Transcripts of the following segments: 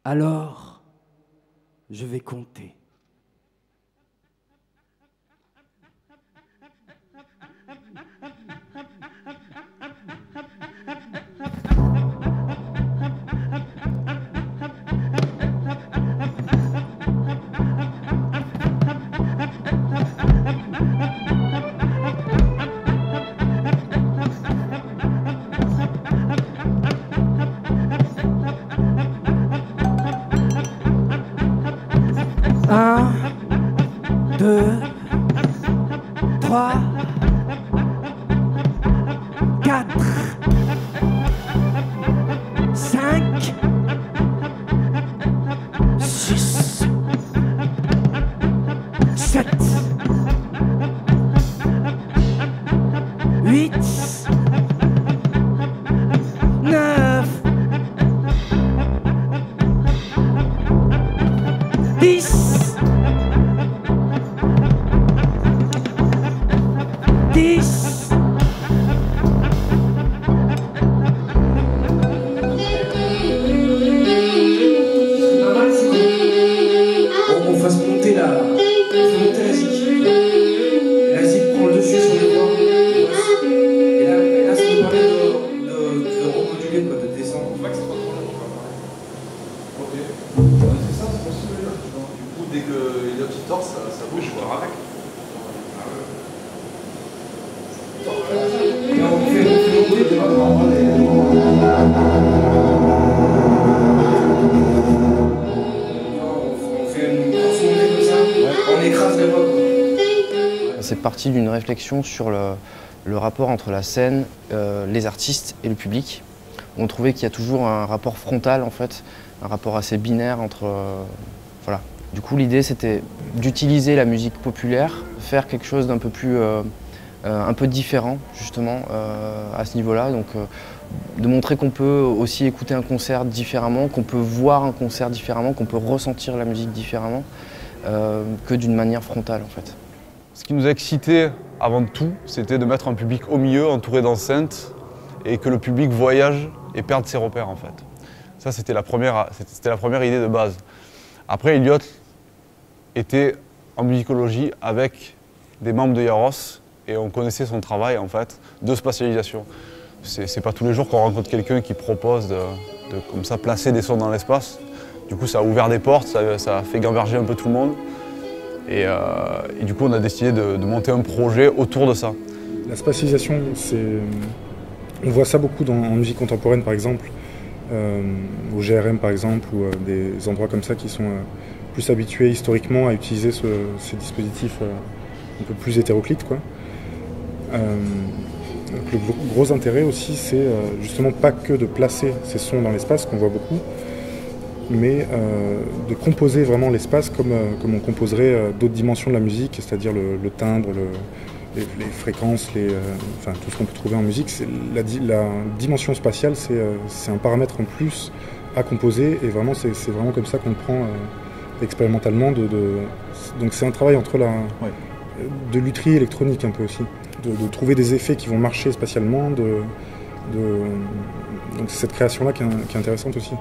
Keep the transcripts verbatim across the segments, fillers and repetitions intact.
Alors, je vais compter. Un, deux, trois, quatre, cinq, six, sept, huit, neuf, dix, dix. On fasse monter la, faut monter la zik. La zik prend le dessus sur les voix. Et là, et là ça nous permet de, de, de remoduler, quoi, de descendre. On voit que c'est pas trop long, on va parler. Ok. C'est ça, c'est possible. Du coup, dès qu'il y a un petit torse, ça, ça bouge, je vois avec. Et on fait, on fait monter des on fait une grosse montée comme ça, on écrase les voix. C'est parti d'une réflexion sur le, le rapport entre la scène, euh, les artistes et le public. On trouvait qu'il y a toujours un rapport frontal en fait, un rapport assez binaire entre... Euh, voilà. Du coup l'idée c'était d'utiliser la musique populaire, faire quelque chose d'un peu plus... Euh, euh, un peu différent justement euh, à ce niveau-là. Donc euh, de montrer qu'on peut aussi écouter un concert différemment, qu'on peut voir un concert différemment, qu'on peut ressentir la musique différemment euh, que d'une manière frontale en fait. Ce qui nous a excités avant tout, c'était de mettre un public au milieu, entouré d'enceintes, et que le public voyage et perde ses repères en fait. Ça, c'était la première, c'était la première idée de base. Après, Elliot était en musicologie avec des membres de Yaros, et on connaissait son travail en fait de spatialisation. C'est pas tous les jours qu'on rencontre quelqu'un qui propose de, de comme ça placer des sons dans l'espace. Du coup, ça a ouvert des portes, ça, ça a fait gamberger un peu tout le monde. Et, euh, et du coup, on a décidé de, de monter un projet autour de ça. La spatialisation, c'est, on voit ça beaucoup dans, en musique contemporaine, par exemple, euh, au G R M, par exemple, ou euh, des endroits comme ça qui sont euh, plus habitués historiquement à utiliser ce, ces dispositifs euh, un peu plus hétéroclites, quoi. Euh, donc le gros intérêt aussi, c'est euh, justement pas que de placer ces sons dans l'espace, qu'on voit beaucoup, mais euh, de composer vraiment l'espace comme, euh, comme on composerait euh, d'autres dimensions de la musique, c'est-à-dire le, le timbre, le, les, les fréquences, les, euh, enfin, tout ce qu'on peut trouver en musique. La, la dimension spatiale, c'est euh, un paramètre en plus à composer, et vraiment c'est vraiment comme ça qu'on le prend euh, expérimentalement. De, de, donc c'est un travail entre la, ouais. de lutherie électronique un peu aussi, de, de trouver des effets qui vont marcher spatialement, de, de, donc c'est cette création-là qui, qui est intéressante aussi.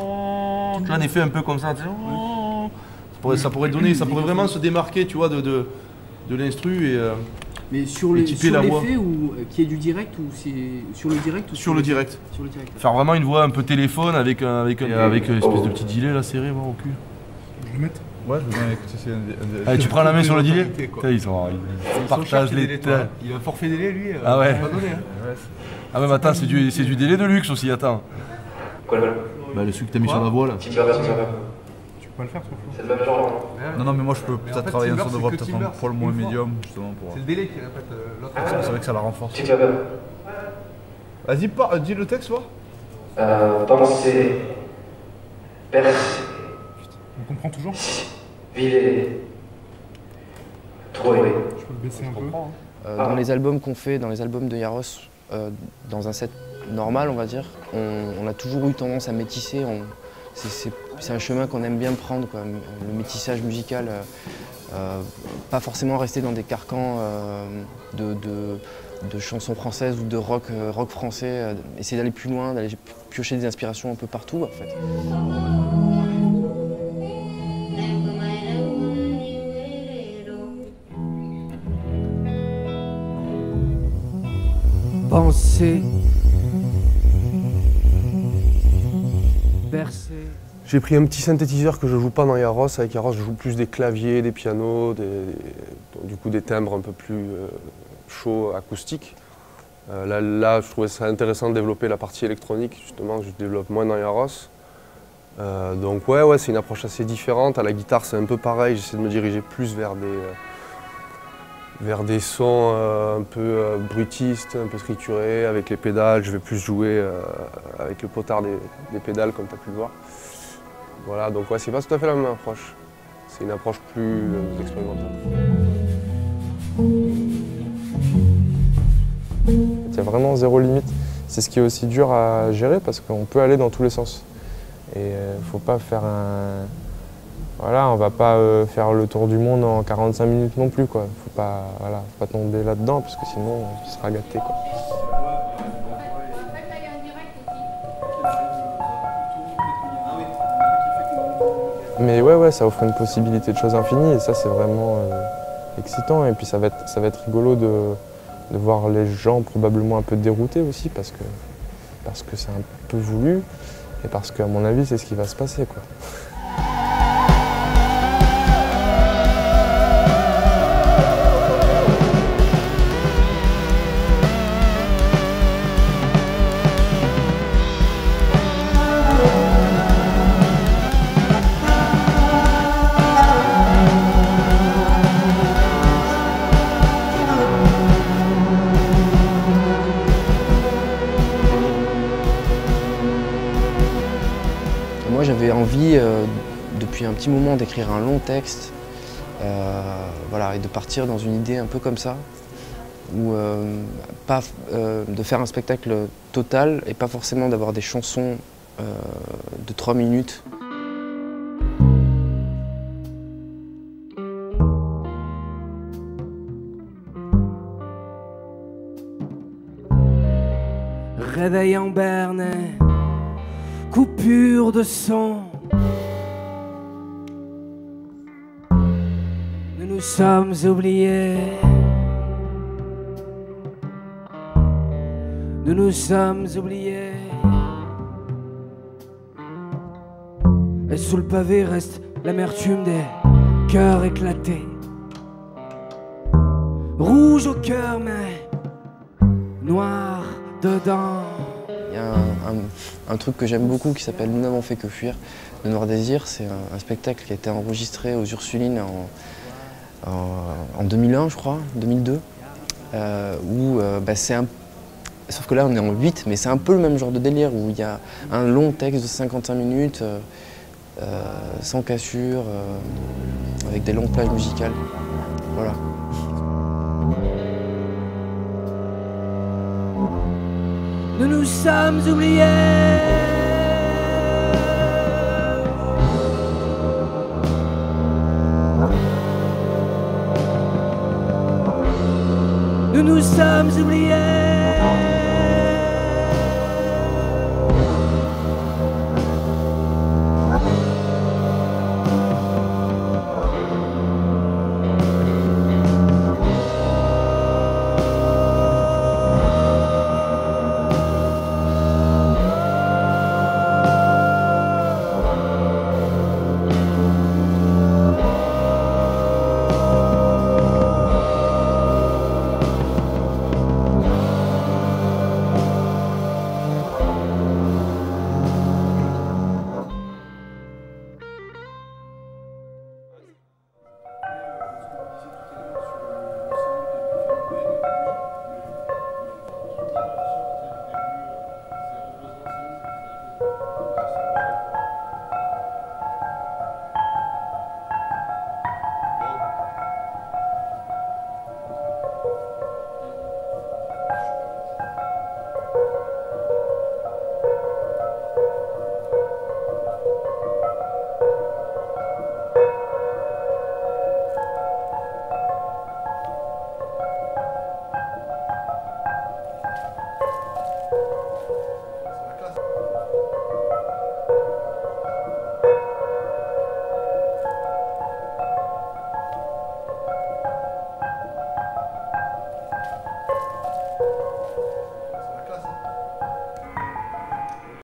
Un effet un peu comme ça, tu sais, ça, pourrait, ça pourrait donner, ça pourrait vraiment se démarquer, tu vois, de, de, de l'instru et euh, mais sur l'effet ou euh, qui est du direct ou c'est sur le direct ou sur, sur le direct. Sur le direct. Faire vraiment une voix un peu téléphone avec un, avec un, avec une espèce de petit delay là serré moi, au cul. Je vais le mettre. Ouais, je veux bien écouter. Allez, tu prends la main sur le delay. Ils sont, ils partagent les. Il a un forfait délai lui. Euh, ah ouais. Pas donné, hein. Ah même attends, c'est du, du délai de luxe aussi, attends. Quoi le Bah le truc que t'as mis sur la voix là. Tu peux pas le faire. Tu peux le faire, c'est le même genre. Non, non, mais moi je peux peut-être travailler un son de voix peut-être pour le moins médium, justement. Pour... C'est le délai qui répète l'autre. Ah, c'est vrai que ça la renforce. Tu peux pas. Vas-y, dis le texte, toi. Euh, penser. Percer. On comprend toujours. Viler. Trouver. Je peux le baisser un peu. Euh, dans les albums qu'on fait, dans les albums de Yaros, euh, dans un set normal, on va dire, on, on a toujours eu tendance à métisser. C'est un chemin qu'on aime bien prendre, quoi, le métissage musical. Euh, euh, pas forcément rester dans des carcans euh, de, de, de chansons françaises ou de rock, euh, rock français. Euh, essayer d'aller plus loin, d'aller piocher des inspirations un peu partout, en fait. penser, bercer. J'ai pris un petit synthétiseur que je joue pas dans Yaros. Avec Yaros, je joue plus des claviers, des pianos, des, des, du coup des timbres un peu plus euh, chauds, acoustiques. Euh, là, là, je trouvais ça intéressant de développer la partie électronique, justement, que je développe moins dans Yaros. Euh, donc ouais, ouais, c'est une approche assez différente. À la guitare, c'est un peu pareil. J'essaie de me diriger plus vers des, euh, vers des sons euh, un peu euh, bruitistes, un peu triturés, avec les pédales. Je vais plus jouer euh, avec le potard des, des pédales, comme tu as pu le voir. Voilà, donc ouais, c'est pas tout à fait la même approche. C'est une approche plus euh, expérimentale. Il y a vraiment zéro limite. C'est ce qui est aussi dur à gérer parce qu'on peut aller dans tous les sens. Et il euh, ne faut pas faire un... Voilà, on va pas euh, faire le tour du monde en quarante-cinq minutes non plus, quoi. Faut pas, voilà, faut pas tomber là-dedans parce que sinon on sera gâté, quoi. Mais ouais, ouais, ça offre une possibilité de choses infinies et ça c'est vraiment euh, excitant. Et puis ça va être, ça va être rigolo de, de voir les gens probablement un peu déroutés aussi parce que parce que c'est un peu voulu et parce qu'à mon avis c'est ce qui va se passer, quoi. Moi j'avais envie euh, depuis un petit moment d'écrire un long texte euh, voilà, et de partir dans une idée un peu comme ça, où, euh, pas, euh, de faire un spectacle total et pas forcément d'avoir des chansons euh, de trois minutes. Réveil en berne, coupure de son. Nous nous sommes oubliés. Nous nous sommes oubliés. Et sous le pavé reste l'amertume des cœurs éclatés. Rouge au cœur mais noir dedans. Il y a un, un, un truc que j'aime beaucoup qui s'appelle Nous n'avons fait que fuir de Noir Désir. C'est un, un spectacle qui a été enregistré aux Ursulines en, en, en deux mille un, je crois, deux mille deux. Euh, où euh, bah, c'est un... Sauf que là on est en huit, mais c'est un peu le même genre de délire où il y a un long texte de cinquante-cinq minutes, euh, euh, sans cassure, euh, avec des longues plages musicales. Voilà. Nous nous sommes oubliés. Nous nous sommes oubliés.